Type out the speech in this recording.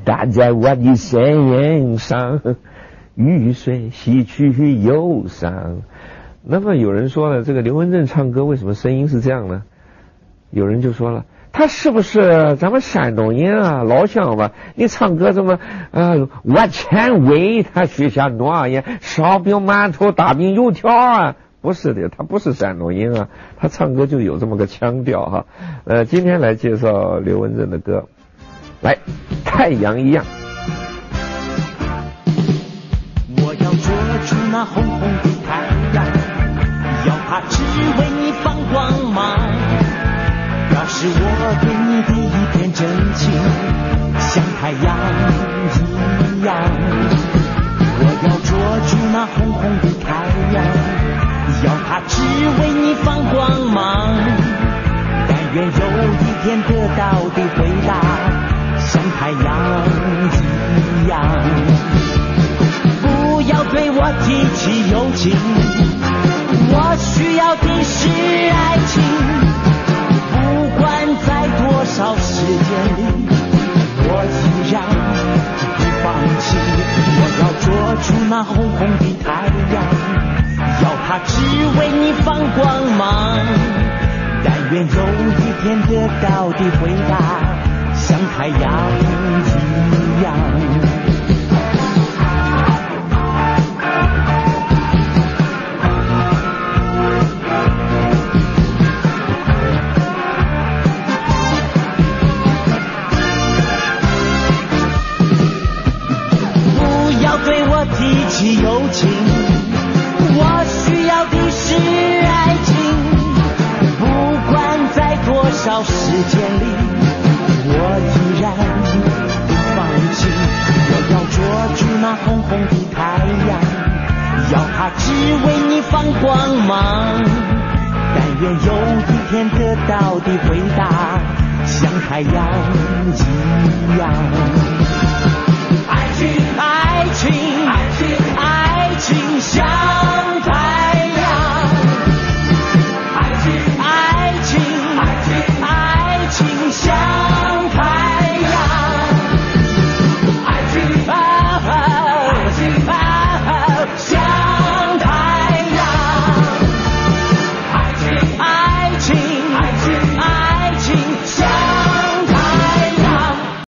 打在我的身上，雨水洗去忧伤。那么有人说了，这个刘文正唱歌为什么声音是这样呢？有人就说了，他是不是咱们山东人啊？老乡吧，你唱歌这么我前为他许下诺言，烧饼馒头大饼油条啊。不是的，他不是山东人啊，他唱歌就有这么个腔调哈。今天来介绍刘文正的歌，来，太阳一样。 我要捉住那红红的太阳，要它只为你放光芒，表示我对你的一片真情，像太阳一样。我要捉住那红红的太阳，要它只为你放光芒，但愿有一天得到的回答像太阳一样。不要对我提起友情，我需要的是爱情。不管在多少时间里，我依然不放弃。我要捉住那红红的太阳，要它只为你放光芒，但愿有一天得到的回答像太阳一样。不要对我提起友情，我需要的是爱情。不管在多少时间里，我依然不放弃。我要捉住那红红的太阳，要它只为你放光芒，但愿有一天得到的回答像太阳一样。爱情，爱情。